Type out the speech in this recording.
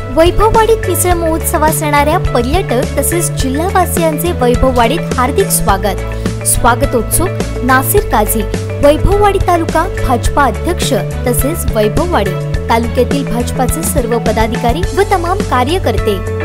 वैभववाडीत मिसळ महोत्सवास येणाऱ्या पर्यटक तसेच जिल्हावासियांचे वैभववाडीत हार्दिक स्वागत। स्वागतोत्सुक नासिर काझी, वैभववाडी तालुका भाजपा अध्यक्ष तसेच वैभववाडी तालुक्यातील भाजपाचे सर्व पदाधिकारी व तमाम कार्यकर्ते।